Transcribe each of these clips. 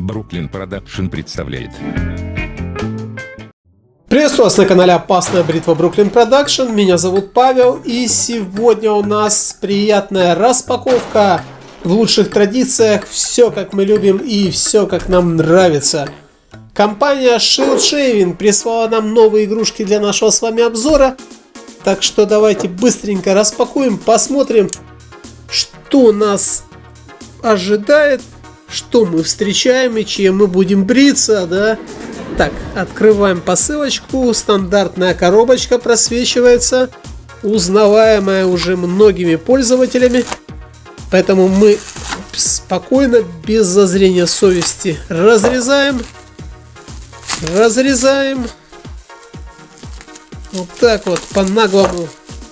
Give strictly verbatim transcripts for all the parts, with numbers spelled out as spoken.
Brooklyn Production представляет. Приветствую вас на канале Опасная бритва Brooklyn Production. Меня зовут Павел, и сегодня у нас приятная распаковка в лучших традициях. Все как мы любим и все как нам нравится. Компания Shield Shaving прислала нам новые игрушки для нашего с вами обзора. Так что давайте быстренько распакуем, посмотрим, что нас ожидает, что мы встречаем и чем мы будем бриться, да? Так, открываем посылочку. Стандартная коробочка просвечивается, узнаваемая уже многими пользователями. Поэтому мы спокойно, без зазрения совести, разрезаем. Разрезаем. Вот так вот, по-наглому.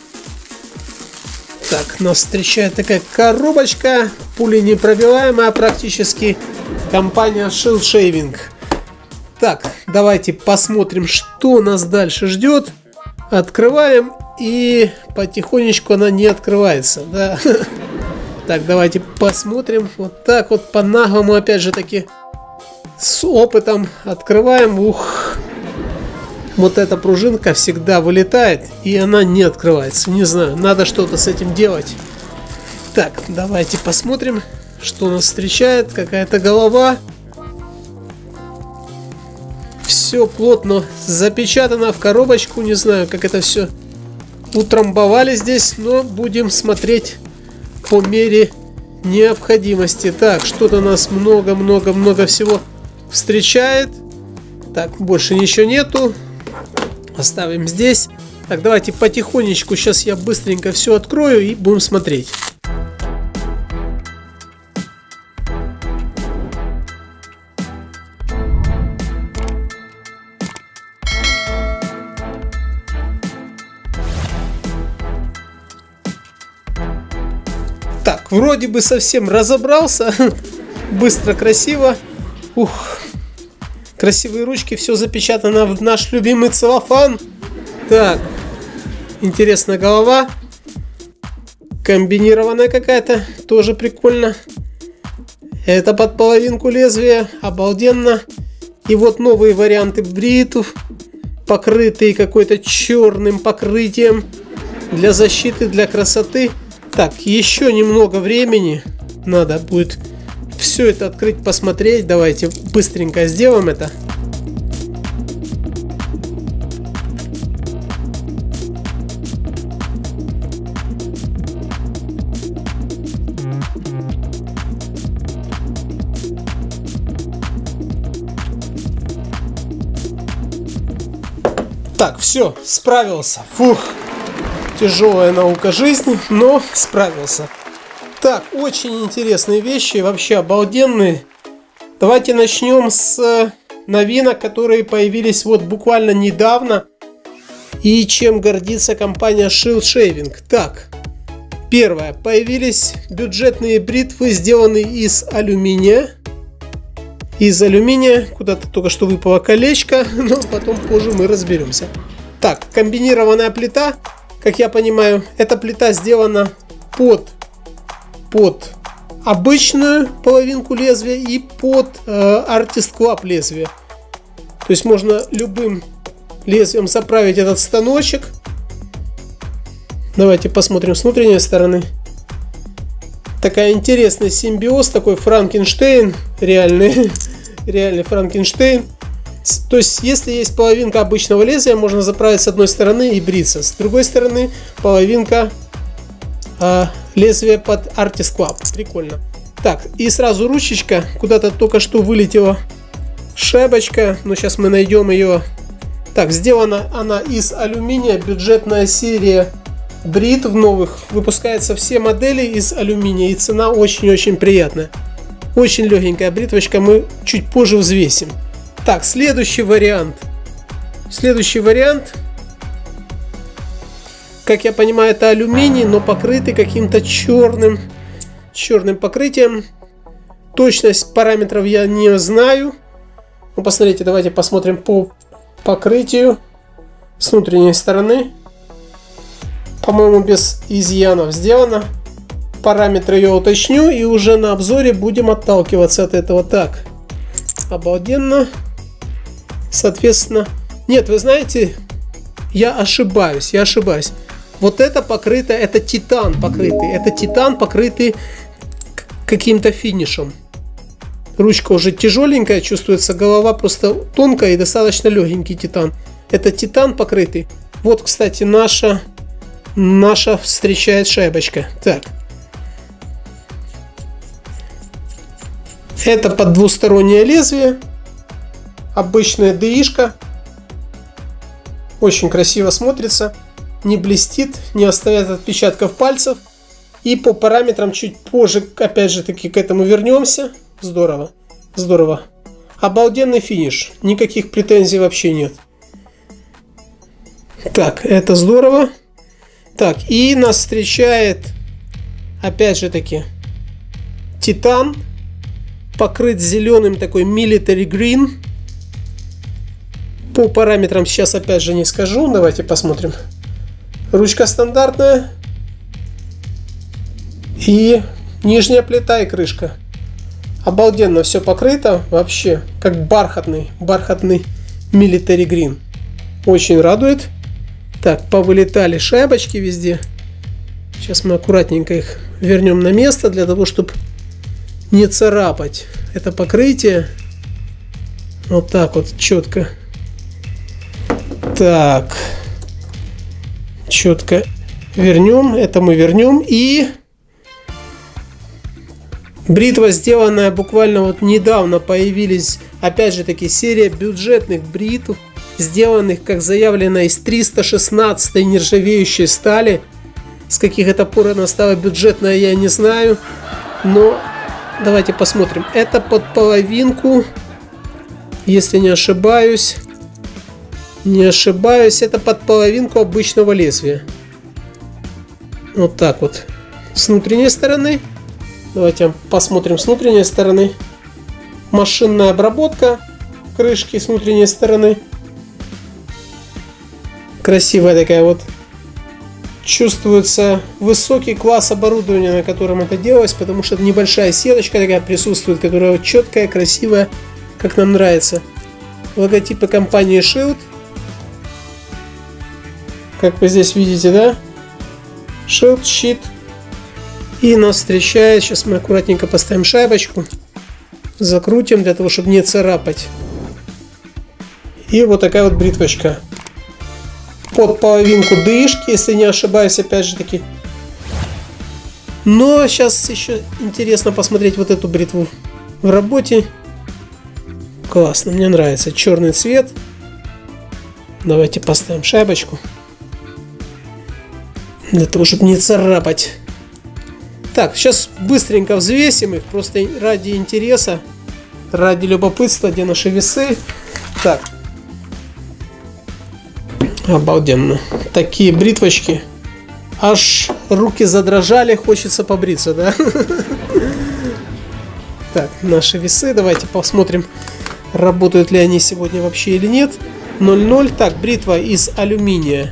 Так, нас встречает такая коробочка, пуленепробиваемая практически, компания Shield Shaving. Так, давайте посмотрим, что нас дальше ждет. Открываем, и потихонечку она не открывается, да. Так, давайте посмотрим. Вот так вот, по-наглому, опять же таки, с опытом открываем. Ух. Вот эта пружинка всегда вылетает, и она не открывается. Не знаю, надо что-то с этим делать. Так, давайте посмотрим, что нас встречает. Какая-то голова. Все плотно запечатано в коробочку. Не знаю, как это все утрамбовали здесь, но будем смотреть по мере необходимости. Так, что-то нас много-много-много всего встречает. Так, больше ничего нету. Оставим здесь. Так, давайте потихонечку. Сейчас я быстренько все открою и будем смотреть. Так, вроде бы совсем разобрался. Быстро, красиво. Ух. Красивые ручки, все запечатано в наш любимый целлофан. Так, интересная голова. Комбинированная какая-то, тоже прикольно. Это под половинку лезвия, обалденно. И вот новые варианты бритв, покрытые какой-то черным покрытием. Для защиты, для красоты. Так, еще немного времени. Надо будет все это открыть, посмотреть. Давайте быстренько сделаем это. Так, все, справился. Фух, тяжелая наука жизни, но справился. Так, очень интересные вещи, вообще обалденные. Давайте начнем с новинок, которые появились вот буквально недавно. И чем гордится компания Shield Shaving. Так, первое. Появились бюджетные бритвы, сделанные из алюминия. Из алюминия куда-то только что выпало колечко, но потом позже мы разберемся. Так, комбинированная плита. Как я понимаю, эта плита сделана под... под обычную половинку лезвия и под э, Artist Club лезвие. То есть можно любым лезвием заправить этот станочек. Давайте посмотрим с внутренней стороны. Такая интересный симбиоз, такой Франкенштейн, реальный, реальный Франкенштейн. То есть, если есть половинка обычного лезвия, можно заправить с одной стороны и бриться. С другой стороны, половинка э, лезвия под Artist Club. Прикольно. Так, и сразу ручечка. Куда-то только что вылетела шайбочка. Но сейчас мы найдем ее. Так, сделана она из алюминия. Бюджетная серия бритв новых. Выпускается все модели из алюминия. И цена очень-очень приятная. Очень легенькая бритвочка. Мы чуть позже взвесим. Так, следующий вариант. Следующий вариант. Как я понимаю, это алюминий, но покрытый каким-то черным, черным покрытием. Точность параметров я не знаю. Ну, посмотрите, давайте посмотрим по покрытию с внутренней стороны. По-моему, без изъянов сделано. Параметры я уточню, и уже на обзоре будем отталкиваться от этого. Так, Обалденно. Соответственно... Нет, вы знаете, я ошибаюсь, я ошибаюсь. Вот это покрыто, это титан покрытый. Это титан покрытый каким-то финишем. Ручка уже тяжеленькая, чувствуется, голова просто тонкая и достаточно легенький титан. Это титан покрытый. Вот, кстати, наша, наша встречает шайбочка. Так. Это под двустороннее лезвие. Обычная ДИшка. Очень красиво смотрится. Не блестит, не оставляет отпечатков пальцев. И по параметрам чуть позже, опять же таки, к этому вернемся. Здорово. Здорово. Обалденный финиш. Никаких претензий вообще нет. Так, это здорово. Так, и нас встречает, опять же таки, титан. Покрыт зеленым такой military green. По параметрам сейчас опять же не скажу. Давайте посмотрим. Ручка стандартная. И нижняя плита и крышка. Обалденно все покрыто. Вообще как бархатный. Бархатный military green. Очень радует. Так, повылетали шайбочки везде. Сейчас мы аккуратненько их вернем на место, для того, чтобы не царапать это покрытие. Вот так вот четко. Так. Четко вернем. Это мы вернем. И бритва, сделанная буквально вот недавно, появились, опять же таки, серия бюджетных бритв, сделанных, как заявлено, из триста шестнадцатой нержавеющей стали. С каких это пор она стала бюджетная, я не знаю. Но давайте посмотрим. Это под половинку, если не ошибаюсь. Не ошибаюсь, это под половинку обычного лезвия. Вот так вот. С внутренней стороны. Давайте посмотрим с внутренней стороны. Машинная обработка крышки с внутренней стороны. Красивая такая вот. Чувствуется высокий класс оборудования, на котором это делалось, потому что это небольшая сеточка такая присутствует, которая вот четкая, красивая, как нам нравится. Логотипы компании Shield. Как вы здесь видите, да? Shield, щит. И нас встречает. Сейчас мы аккуратненько поставим шайбочку. Закрутим, для того, чтобы не царапать. И вот такая вот бритвочка. Под половинку дышки, если не ошибаюсь, опять же таки. Но сейчас еще интересно посмотреть вот эту бритву в работе. Классно, мне нравится черный цвет. Давайте поставим шайбочку. Для того, чтобы не царапать. Так, сейчас быстренько взвесим их, просто ради интереса, ради любопытства, где наши весы. Так. Обалденно. Такие бритвочки. Аж руки задрожали, хочется побриться, да? Так, наши весы. Давайте посмотрим, работают ли они сегодня вообще или нет. ноль ноль. Так, бритва из алюминия.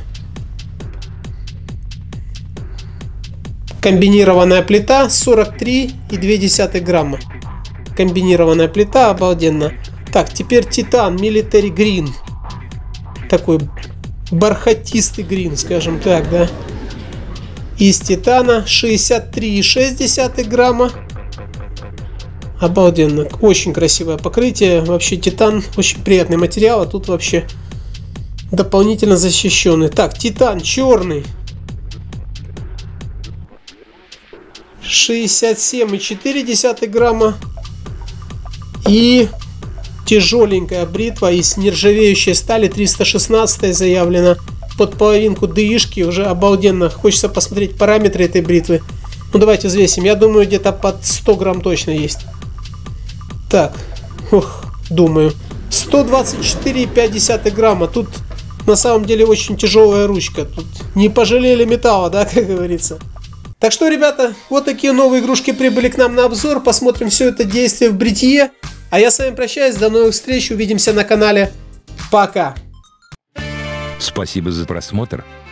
Комбинированная плита, сорок три и две десятых грамма. Комбинированная плита, обалденно. Так, теперь титан military green. Такой бархатистый грин, скажем так, да. Из титана, шестьдесят три и шесть десятых грамма. Обалденно. Очень красивое покрытие. Вообще титан очень приятный материал, а тут вообще дополнительно защищенный. Так, титан черный. шестьдесят семь и четыре десятых грамма. И тяжеленькая бритва из нержавеющей стали, триста шестнадцатая заявлена. Под половинку ДИшки, уже обалденно. Хочется посмотреть параметры этой бритвы. Ну давайте взвесим. Я думаю, где-то под сто грамм точно есть. Так, ух, думаю. сто двадцать четыре и пять десятых грамма. Тут на самом деле очень тяжелая ручка. Тут не пожалели металла, да, как говорится. Так что, ребята, вот такие новые игрушки прибыли к нам на обзор. Посмотрим все это действие в бритье. А я с вами прощаюсь. До новых встреч. Увидимся на канале. Пока. Спасибо за просмотр.